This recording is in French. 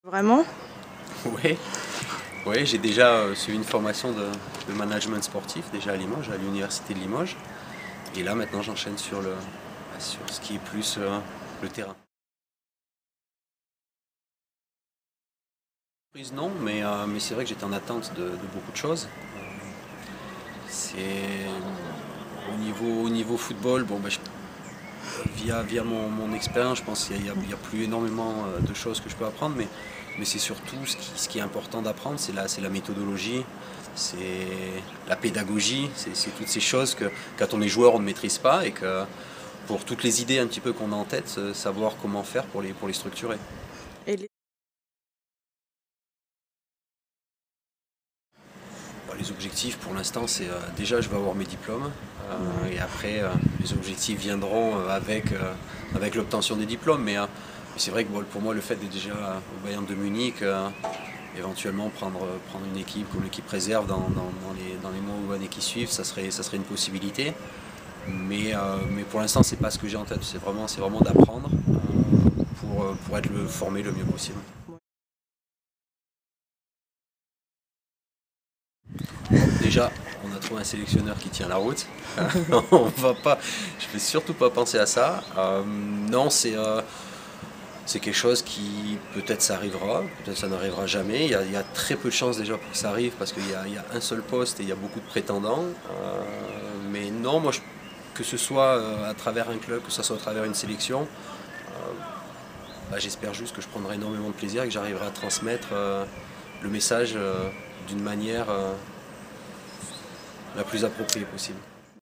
Vraiment? Oui, ouais, j'ai déjà suivi une formation de management sportif déjà à Limoges, à l'université de Limoges. Et là maintenant j'enchaîne sur ce qui est plus le terrain. Non, mais c'est vrai que j'étais en attente de beaucoup de choses. C'est au niveau football, bon, via mon expérience, je pense qu'il y a plus énormément de choses que je peux apprendre, mais c'est surtout ce qui est important d'apprendre, c'est la méthodologie, c'est la pédagogie, c'est toutes ces choses que quand on est joueur on ne maîtrise pas et que pour toutes les idées un petit peu qu'on a en tête, savoir comment faire pour les structurer. Et les- Les objectifs pour l'instant c'est déjà je vais avoir mes diplômes et après les objectifs viendront avec l'obtention des diplômes mais c'est vrai que bon, pour moi le fait d'être déjà au Bayern de Munich, éventuellement prendre une équipe comme l'équipe réserve dans les mois ou années qui suivent, ça serait une possibilité. Mais pour l'instant c'est pas ce que j'ai en tête, c'est vraiment d'apprendre pour être formé le mieux possible. Déjà, on a trouvé un sélectionneur qui tient la route. Je ne vais surtout pas penser à ça. Non, c'est quelque chose qui peut-être ça arrivera, peut-être ça n'arrivera jamais. Il y a très peu de chances déjà pour que ça arrive parce qu'il y a un seul poste et il y a beaucoup de prétendants. Mais non, moi, que ce soit à travers un club, que ce soit à travers une sélection, j'espère juste que je prendrai énormément de plaisir et que j'arriverai à transmettre le message d'une manière la plus appropriée possible.